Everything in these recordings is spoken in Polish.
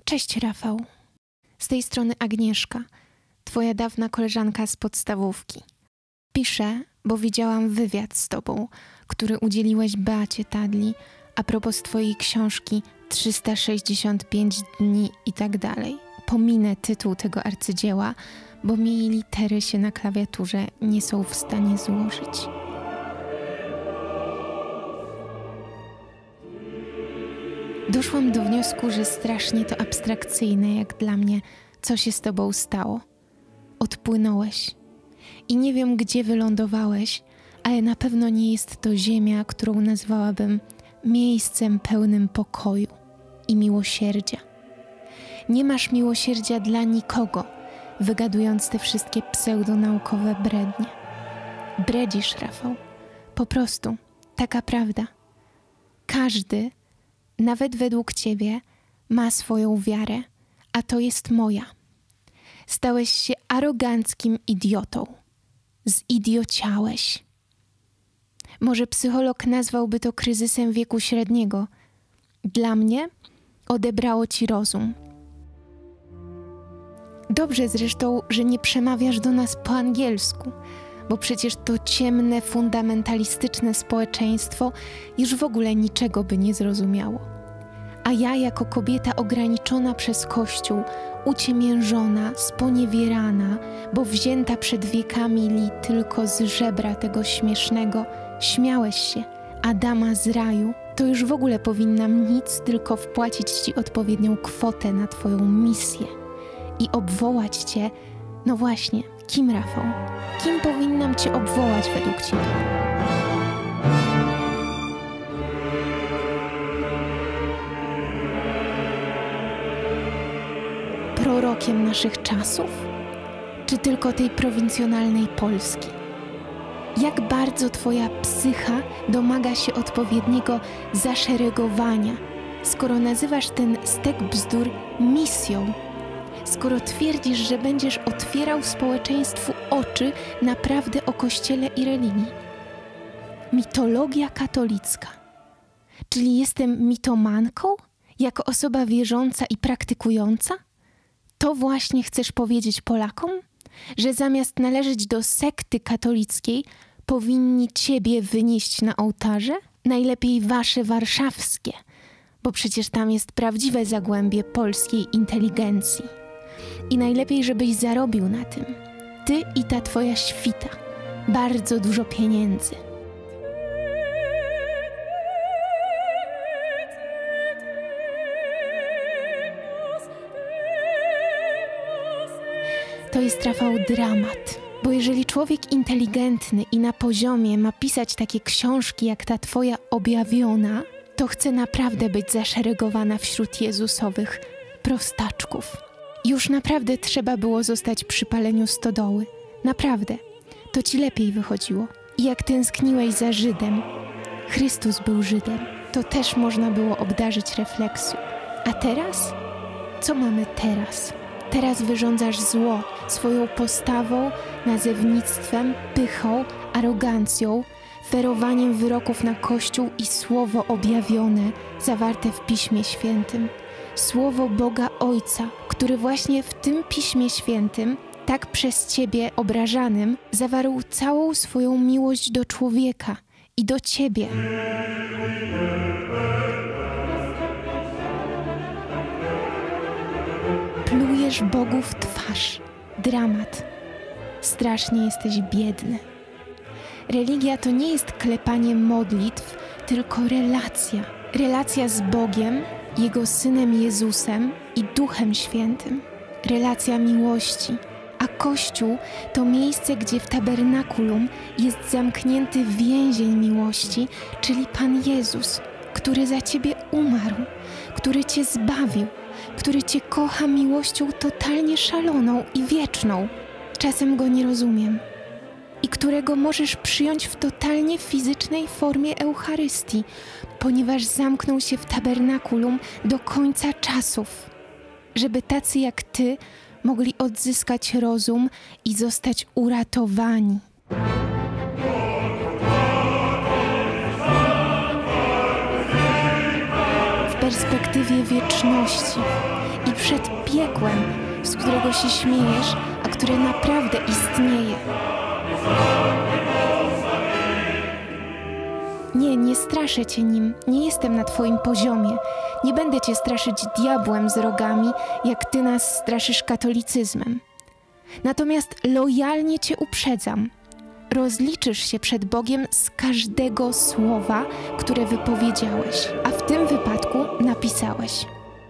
Cześć Rafał. Z tej strony Agnieszka, twoja dawna koleżanka z podstawówki. Piszę, bo widziałam wywiad z tobą, który udzieliłeś Beacie Tadli a propos twojej książki 365 dni i tak dalej. Pominę tytuł tego arcydzieła, bo mi litery się na klawiaturze nie są w stanie złożyć. Doszłam do wniosku, że strasznie to abstrakcyjne jak dla mnie, co się z tobą stało. Odpłynąłeś. I nie wiem, gdzie wylądowałeś, ale na pewno nie jest to ziemia, którą nazwałabym miejscem pełnym pokoju i miłosierdzia. Nie masz miłosierdzia dla nikogo, wygadując te wszystkie pseudonaukowe brednie. Bredzisz, Rafał. Po prostu. Taka prawda. Każdy, nawet według ciebie, ma swoją wiarę, a to jest moja. Stałeś się aroganckim idiotą. Zidiociałeś. Może psycholog nazwałby to kryzysem wieku średniego. Dla mnie odebrało ci rozum. Dobrze zresztą, że nie przemawiasz do nas po angielsku, bo przecież to ciemne, fundamentalistyczne społeczeństwo już w ogóle niczego by nie zrozumiało. A ja jako kobieta ograniczona przez Kościół, uciemiężona, sponiewierana, bo wzięta przed wiekami li tylko z żebra tego śmiesznego, śmiałeś się, Adama z raju, to już w ogóle powinnam nic, tylko wpłacić ci odpowiednią kwotę na twoją misję i obwołać cię, no właśnie, kim, Rafał? Kim powinnam cię obwołać według ciebie? Prorokiem naszych czasów? Czy tylko tej prowincjonalnej Polski? Jak bardzo twoja psycha domaga się odpowiedniego zaszeregowania, skoro nazywasz ten stek bzdur misją? Skoro twierdzisz, że będziesz otwierał społeczeństwu oczy na prawdę o Kościele i religii. Mitologia katolicka. Czyli jestem mitomanką? Jako osoba wierząca i praktykująca? To właśnie chcesz powiedzieć Polakom? Że zamiast należeć do sekty katolickiej, powinni ciebie wynieść na ołtarze? Najlepiej wasze warszawskie, bo przecież tam jest prawdziwe zagłębie polskiej inteligencji. I najlepiej, żebyś zarobił na tym. Ty i ta twoja świta. Bardzo dużo pieniędzy. To jest, Rafał, dramat. Bo jeżeli człowiek inteligentny i na poziomie ma pisać takie książki jak ta twoja objawiona, to chce naprawdę być zaszeregowana wśród jezusowych prostaczków. Już naprawdę trzeba było zostać przy paleniu stodoły. Naprawdę. To ci lepiej wychodziło. I jak tęskniłeś za Żydem, Chrystus był Żydem, to też można było obdarzyć refleksją. A teraz? Co mamy teraz? Teraz wyrządzasz zło swoją postawą, nazewnictwem, pychą, arogancją, ferowaniem wyroków na Kościół i słowo objawione, zawarte w Piśmie Świętym. Słowo Boga Ojca, który właśnie w tym Piśmie Świętym, tak przez ciebie obrażanym, zawarł całą swoją miłość do człowieka i do ciebie. Plujesz Bogu w twarz. Dramat. Strasznie jesteś biedny. Religia to nie jest klepanie modlitw, tylko relacja. Relacja z Bogiem, Jego Synem Jezusem i Duchem Świętym. Relacja miłości. A Kościół to miejsce, gdzie w tabernakulum jest zamknięty więzień miłości, czyli Pan Jezus, który za ciebie umarł, który cię zbawił, który cię kocha miłością totalnie szaloną i wieczną. Czasem go nie rozumiem. I którego możesz przyjąć w totalnie fizycznej formie Eucharystii, ponieważ zamknął się w tabernakulum do końca czasów, żeby tacy jak ty mogli odzyskać rozum i zostać uratowani. W perspektywie wieczności i przed piekłem, z którego się śmiejesz, a które naprawdę istnieje. Nie straszę cię nim, nie jestem na twoim poziomie. Nie będę cię straszyć diabłem z rogami, jak ty nas straszysz katolicyzmem. Natomiast lojalnie cię uprzedzam. Rozliczysz się przed Bogiem z każdego słowa, które wypowiedziałeś, a w tym wypadku napisałeś.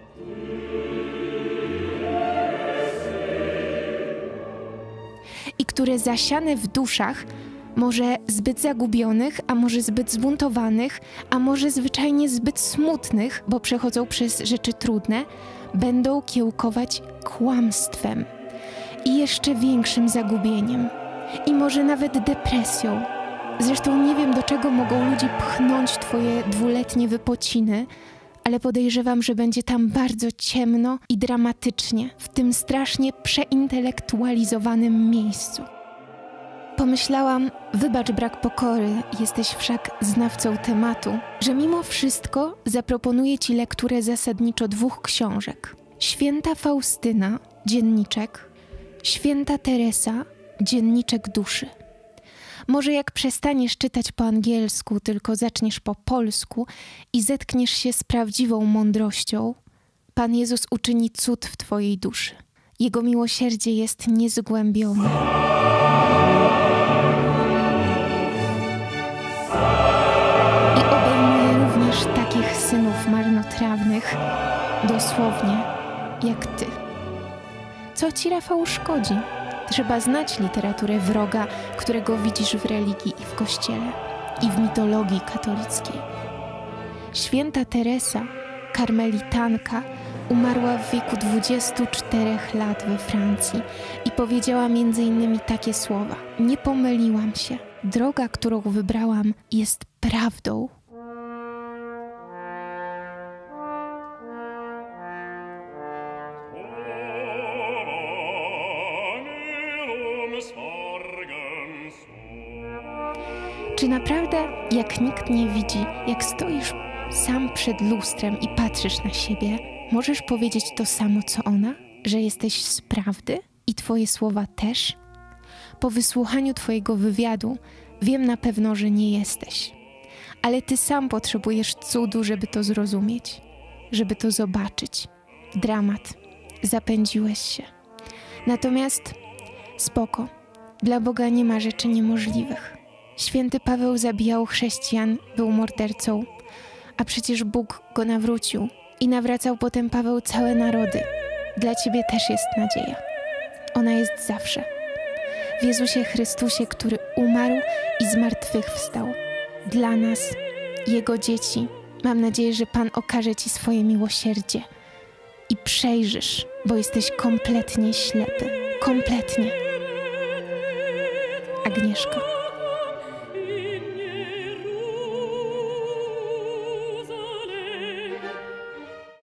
I które zasiane w duszach, może zbyt zagubionych, a może zbyt zbuntowanych, a może zwyczajnie zbyt smutnych, bo przechodzą przez rzeczy trudne, będą kiełkować kłamstwem i jeszcze większym zagubieniem. I może nawet depresją. Zresztą nie wiem, do czego mogą ludzi pchnąć twoje 2-letnie wypociny, ale podejrzewam, że będzie tam bardzo ciemno i dramatycznie, w tym strasznie przeintelektualizowanym miejscu. Pomyślałam, wybacz brak pokory, jesteś wszak znawcą tematu, że mimo wszystko zaproponuję ci lekturę zasadniczo 2 książek. Święta Faustyna, dzienniczek, Święta Teresa, dzienniczek duszy. Może jak przestaniesz czytać po angielsku, tylko zaczniesz po polsku i zetkniesz się z prawdziwą mądrością, Pan Jezus uczyni cud w twojej duszy. Jego miłosierdzie jest niezgłębione. I obejmuje również takich synów marnotrawnych, dosłownie jak ty. Co ci, Rafał, szkodzi? Trzeba znać literaturę wroga, którego widzisz w religii i w kościele, i w mitologii katolickiej. Święta Teresa, karmelitanka, umarła w wieku 24 lat we Francji i powiedziała m.in. takie słowa: nie pomyliłam się. Droga, którą wybrałam, jest prawdą. Czy naprawdę, jak nikt nie widzi, jak stoisz sam przed lustrem i patrzysz na siebie, możesz powiedzieć to samo, co ona? Że jesteś z prawdy i twoje słowa też? Po wysłuchaniu twojego wywiadu wiem na pewno, że nie jesteś. Ale ty sam potrzebujesz cudu, żeby to zrozumieć, żeby to zobaczyć. Dramat. Zapędziłeś się. Natomiast spoko. Dla Boga nie ma rzeczy niemożliwych. Święty Paweł zabijał chrześcijan, był mordercą, a przecież Bóg go nawrócił i nawracał potem Paweł całe narody. Dla ciebie też jest nadzieja. Ona jest zawsze. W Jezusie Chrystusie, który umarł i zmartwychwstał. Dla nas, Jego dzieci, mam nadzieję, że Pan okaże ci swoje miłosierdzie i przejrzysz, bo jesteś kompletnie ślepy. Kompletnie. Agnieszka.